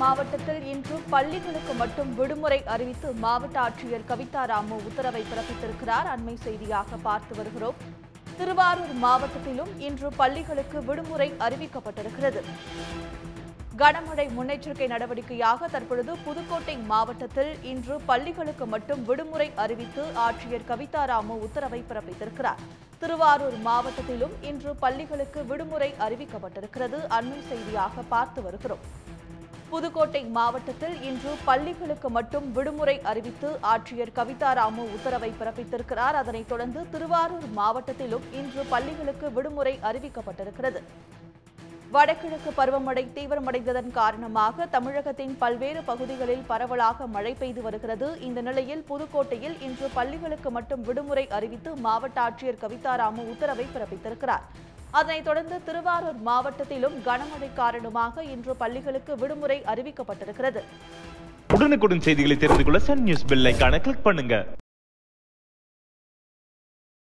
மாவட்டத்தில் இன்று பள்ளிகளுக்கு மட்டும் விடுமுறை அறிவித்து மாவட்ட ஆட்சியர் கவிதா ராமு உத்தரவை பிறப்பித்திருக்கிறார். அண்மை செய்தியாக பார்த்து வருகிறோம். திருவாரூர் மாவட்டத்திலும் இன்று பள்ளிகளுக்கு விடுமுறை அறிவிக்கப்பட்டிருக்கிறது. கனமழை முன்னெச்சரிக்கை நடவடிக்கையாக தற்பொழுது புதுக்கோட்டை மாவட்டத்தில் இன்று பள்ளிகளுக்கு மட்டும் விடுமுறை அறிவித்து ஆட்சியர் கவிதா ராமு உத்தரவை பிறப்பித்திருக்கிறார். திருவாரூர் மாவட்டத்திலும் இன்று பள்ளிகளுக்கு விடுமுறை அறிவிக்கப்பட்டிருக்கிறது. அண்மை செய்தியாக பார்த்து வருகிறோம். புதுக்கோட்டை மாவட்டத்தில் இன்று பள்ளிகளுக்கு மட்டும் விடுமுறை அறிவித்து ஆட்சியர் கவிதா ராமு உத்தரவை பிறப்பித்திருக்கிறார். அதனைத் தொடர்ந்து திருவாரூர் மாவட்டத்திலும் இன்று பள்ளிகளுக்கு விடுமுறை அறிவிக்கப்பட்டிருக்கிறது. வடகிழக்கு பருவமழை தீவிரமடைந்ததன் காரணமாக தமிழகத்தின் பல்வேறு பகுதிகளில் பரவலாக மழை பெய்து வருகிறது. இந்த நிலையில் புதுக்கோட்டையில் இன்று பள்ளிகளுக்கு மட்டும் விடுமுறை அறிவித்து மாவட்ட ஆட்சியர் கவிதா ராமு உத்தரவை பிறப்பித்திருக்கிறார். அதனைத் தொடர்ந்து திருவாரூர் மாவட்டத்திலும் கனமழை காரணமாக இன்று பள்ளிகளுக்கு விடுமுறை அறிவிக்கப்பட்டிருக்கிறது. உடனுக்குடன் செய்திகளை தெரிந்து கொள்ள சன் நியூஸ் பெல் ஐகானை கிளிக் பண்ணுங்க.